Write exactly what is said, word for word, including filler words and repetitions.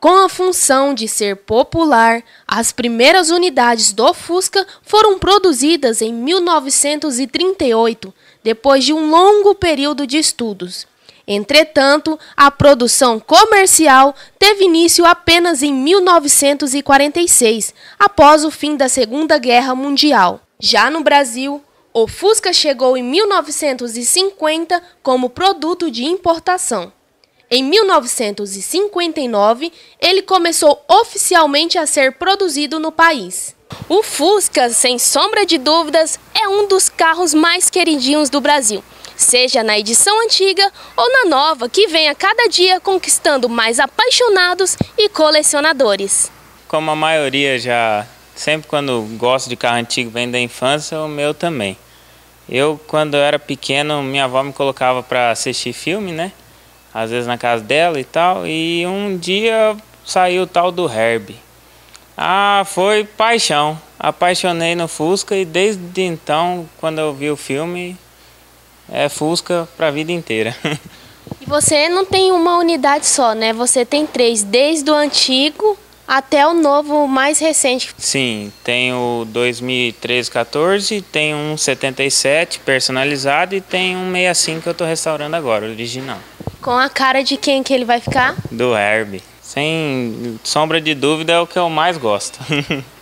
Com a função de ser popular, as primeiras unidades do Fusca foram produzidas em mil novecentos e trinta e oito, depois de um longo período de estudos. Entretanto, a produção comercial teve início apenas em mil novecentos e quarenta e seis, após o fim da Segunda Guerra Mundial. Já no Brasil, o Fusca chegou em mil novecentos e cinquenta como produto de importação. Em mil novecentos e cinquenta e nove, ele começou oficialmente a ser produzido no país. O Fusca, sem sombra de dúvidas, é um dos carros mais queridinhos do Brasil, seja na edição antiga ou na nova, que vem a cada dia conquistando mais apaixonados e colecionadores. Como a maioria já, sempre quando gosto de carro antigo vem da infância, o meu também. Eu, quando eu era pequeno, minha avó me colocava para assistir filme, né? Às vezes na casa dela e tal, e um dia saiu o tal do Herbie. Ah, foi paixão. Apaixonei no Fusca e desde então, quando eu vi o filme, é Fusca pra vida inteira. E você não tem uma unidade só, né? Você tem três, desde o antigo até o novo, mais recente. Sim, tem o dois mil e treze, quatorze, tem um setenta e sete personalizado e tem um sessenta e cinco que eu tô restaurando agora, original. Com a cara de quem que ele vai ficar? Do Herbie. Sem sombra de dúvida é o que eu mais gosto.